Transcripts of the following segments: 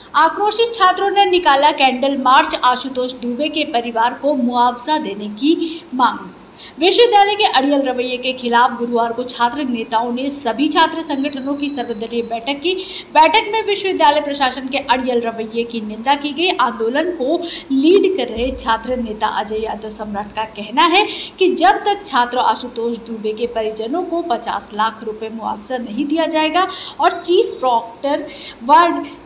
आक्रोशित छात्रों ने निकाला कैंडल मार्च, आशुतोष दुबे के परिवार को मुआवजा देने की मांग। विश्वविद्यालय के अड़ियल रवैये के खिलाफ गुरुवार को छात्र नेताओं ने सभी छात्र संगठनों की सर्वदलीय बैठक की। बैठक में विश्वविद्यालय प्रशासन के अड़ियल रवैये की निंदा की गई। आंदोलन को लीड कर रहे छात्र नेता अजय यादव सम्राट का कहना है कि जब तक छात्र आशुतोष दुबे के परिजनों को 50 लाख रुपए मुआवजा नहीं दिया जाएगा और चीफ प्रॉक्टर व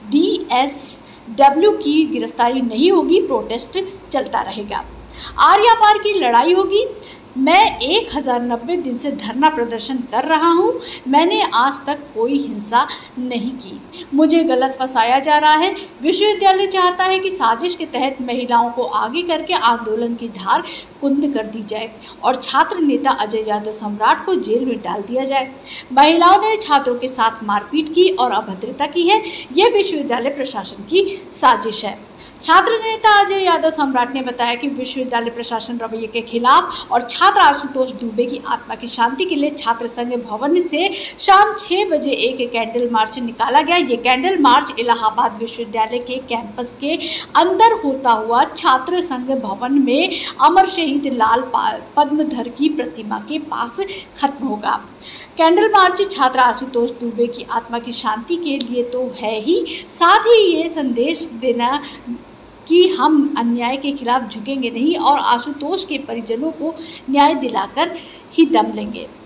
DSW की गिरफ्तारी नहीं होगी, प्रोटेस्ट चलता रहेगा। आर्या पार की लड़ाई होगी। मैं 1090 दिन से धरना प्रदर्शन कर रहा हूं। मैंने आज तक कोई हिंसा नहीं की। मुझे गलत फंसाया जा रहा है। विश्वविद्यालय चाहता है कि साजिश के तहत महिलाओं को आगे करके आंदोलन की धार कुंद कर दी जाए और छात्र नेता अजय यादव सम्राट को जेल में डाल दिया जाए। महिलाओं ने छात्रों के साथ मारपीट की और अभद्रता की है। यह विश्वविद्यालय प्रशासन की साजिश है। छात्र नेता अजय यादव सम्राट ने बताया कि विश्वविद्यालय प्रशासन रवैये के खिलाफ और छात्र आशुतोष दुबे की आत्मा की शांति के लिए छात्र संघ भवन से शाम 6 बजे एक कैंडल मार्च निकाला गया। ये कैंडल मार्च इलाहाबाद विश्वविद्यालय के कैंपस के अंदर होता हुआ छात्र संघ भवन में अमर शहीद लाल पद्मधर की प्रतिमा के पास खत्म होगा। कैंडल मार्च छात्र आशुतोष दुबे की आत्मा की शांति के लिए तो है ही, साथ ही ये संदेश देना कि हम अन्याय के खिलाफ झुकेंगे नहीं और आशुतोष के परिजनों को न्याय दिलाकर ही दम लेंगे।